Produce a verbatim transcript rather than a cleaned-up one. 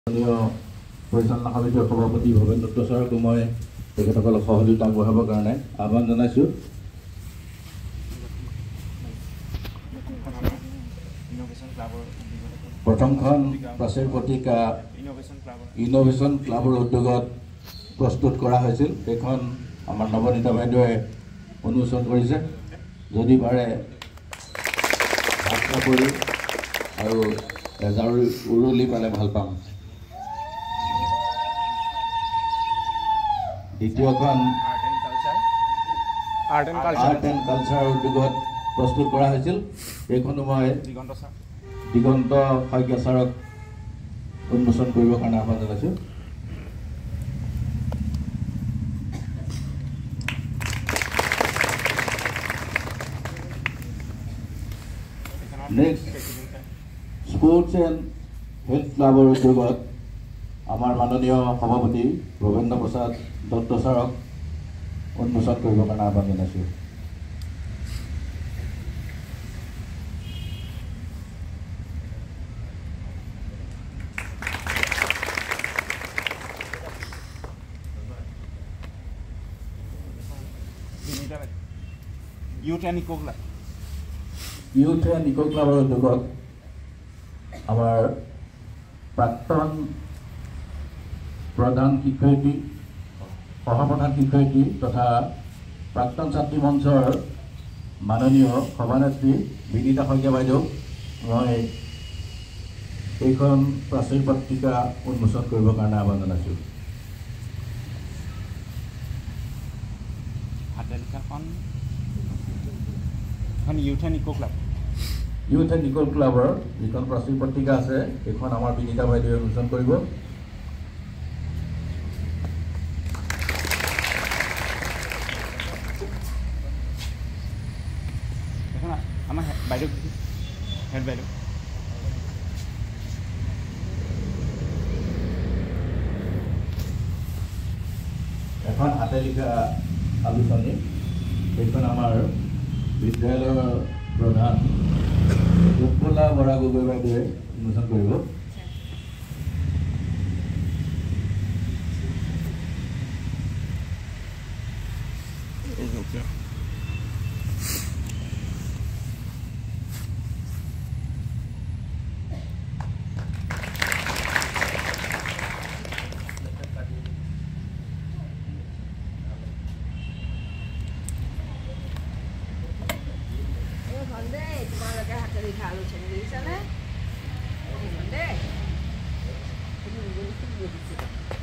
পৰিচালনা সমিতিৰ সভাপতি ভৱেন দত্ত ছাৰক মই তেখেতসকলক সহযোগিতা আগবঢ়াবৰ কাৰণে আহ্বান জনাইছোঁ। প্ৰথমখন প্ৰাচীৰ পত্ৰিকা ইনোভেশ্যন ক্লাবৰ উদ্যোগত প্ৰস্তুত কৰা হৈছিল। সেইখন আমাৰ নৱনীতা বাইদেৱে উন্মোচন কৰিছে। যদি পাৰে আশা কৰি আৰু এজাৰ উৰুলি পালে ভাল পাম। দ্বিতীয়খন আৰ্ট এণ্ড কালচাৰ উদ্যোগত প্ৰস্তুত কৰা হৈছিল। এইখনো মই দিগন্ত শইকীয়া ছাৰক উন্মোচন কৰিবৰ কাৰণে আহ্বান জনাইছোঁ। নেক্সট স্পৰ্টছ এণ্ড হেল্থ ক্লাবৰ উদ্যোগত আমাৰ মাননীয় সভাপতি ভৱেন্দ্ৰ প্ৰসাদ দত্ত ছাৰক উন্মোচন কৰিবৰ কাৰণে আহ্বান জনাইছোঁ। Youth and eco club youth and eco ক্লাবৰ উদ্যোগত আমাৰ প্ৰাক্তন প্ৰধান শিক্ষয়িত্ৰী সহপ্ৰধান শিক্ষয়িত্ৰী তথা প্ৰাক্তন ছাত্ৰী মঞ্চৰ মাননীয় সভানেত্ৰী বিনীতা শইকীয়া বাইদেউক মই এইখন প্ৰাচীৰ পত্ৰিকা উন্মোচন কৰিবৰ কাৰণে আহ্বান জনাইছোঁ। Youth and eco club youth and eco ক্লাবৰ যিখন প্ৰাচীৰ পত্ৰিকা আছে সেইখন আমাৰ বিনীতা বাইদেৱে উন্মোচন কৰিব। আমাৰ বাইদেউ হেড বাইদেউ এখন হাতে লিখা আলোচনী সেইখন আমাৰ বিদ্যালয়ৰ প্ৰধান উৎপলা বৰা গগৈ বাইদেৱে উন্মোচন কৰিব। তোমালোকে হাতে লিখা আলোচনী দেখিছানে?